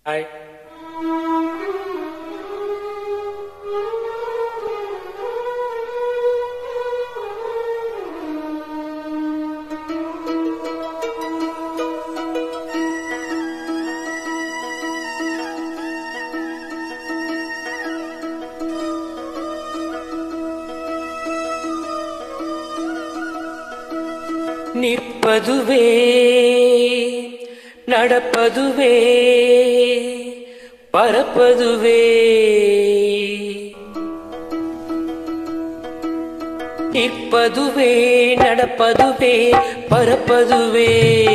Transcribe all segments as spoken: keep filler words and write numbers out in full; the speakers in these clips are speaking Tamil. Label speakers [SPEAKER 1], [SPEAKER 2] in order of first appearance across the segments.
[SPEAKER 1] Hi. Nirppathuve, nadappathuve, parappathuve. Nirppathuve, nadappathuve, parappathuve.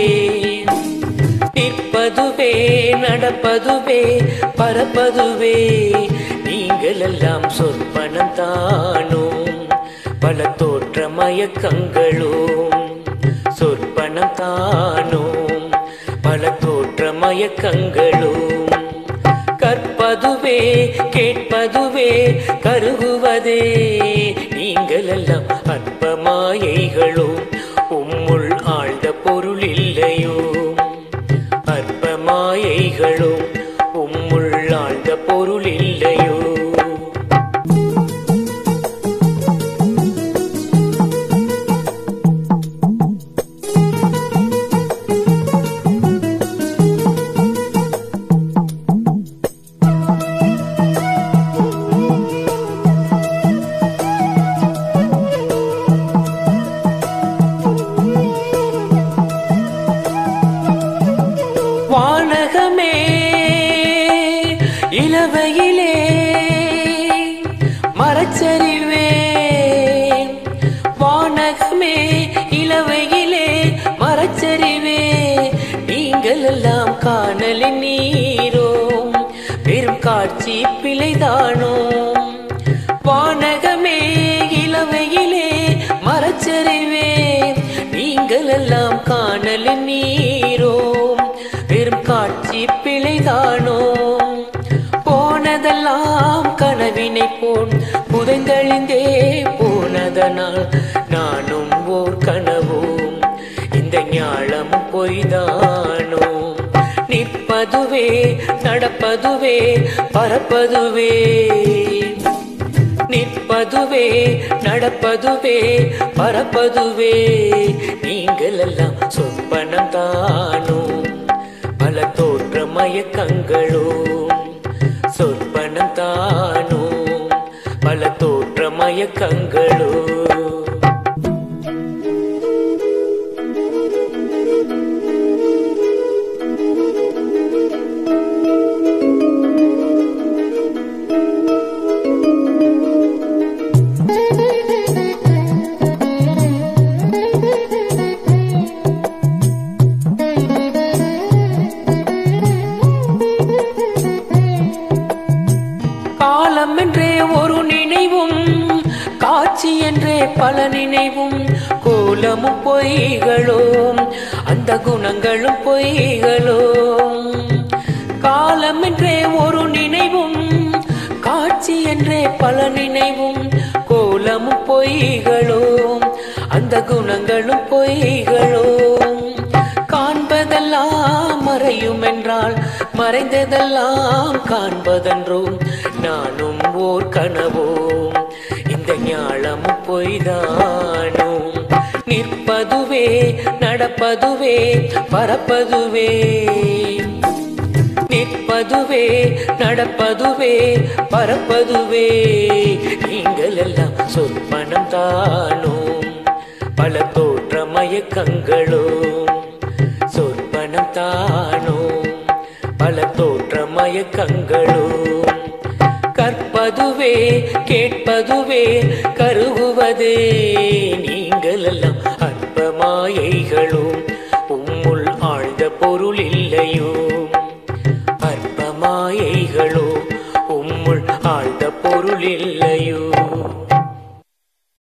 [SPEAKER 1] Nirppathuve, nadappathuve, parappathuve. நீங்களெல்லாம் சொற்பனம் தானும் பல தோற்ற மயக்கங்களும் சொற்பனம் தானும் பல தோற்ற மயக்கங்களும் கற்பதுவே கேட்பதுவே கருகுவதே நீங்களெல்லாம் அற்ப மாயைகளும் உம்முள் ஆழ்ந்த பொருள் இல்லையோ அற்ப மாயைகளும் உம்முள் ஆழ்ந்த பொருள் இல்லையோ வானகமே இளவையிலே மரச்சரிவே வானகமே இளவையிலே மரச்சரிவே நீங்கள் எல்லாம் காணலின் நீரோம் பெரும் காட்சி பிழைதானோம் வானகமே இளவையிலே மரச்சரிவே நீங்கள் எல்லாம் காணலின் நீரோம் பெரும் காட்சி பிழைதானோ போனதெல்லாம் கனவினை போன் புதைந்தழிந்தே போனதனால் நானும் ஓர் கனவும் இந்த ஞாலம் பொய்தானோ நிற்பதுவே நடப்பதுவே பரப்பதுவே நிற்பதுவே நடப்பதுவே பரப்பதுவே நீங்கள் எல்லாம் சொற்பனம் தானோ பல தோற்ற மயக்கங்களும் சொற்பனம் தானும் பல தோற்ற மயக்கங்களும் காலம் என்றே ஒரு நினைவும் காட்சி என்றே பல நினைவும் கோலமும் பொய்களும் அந்த குணங்களும் பொய்களும் காலம் என்றே ஒரு நினைவும் காட்சி என்றே பல நினைவும் கோலமும் பொய்களும் அந்த குணங்களும் பொய்களும் காண்பதெல்லாம் மறையும் என்றால் மறைந்ததெல்லாம் காண்பதென்றும் நானும் ஓர் கனவோம் இந்த ஞாலம் பொய்தானும் நிற்பதுவே நடப்பதுவே பரப்பதுவே நிற்பதுவே நடப்பதுவே பரப்பதுவே நீங்கள் எல்லாம் சொற்பனம் தானும் பல தோற்ற மயக்கங்களும் சொற்பனம் தானும் பல தோற்ற மயக்கங்களும் கற்பதுவே கேட்பதுவே கருகுவதே நீங்கள் எல்லாம் அற்ப மாயைகளும் உம்முள் ஆழ்ந்த பொருள் இல்லையோ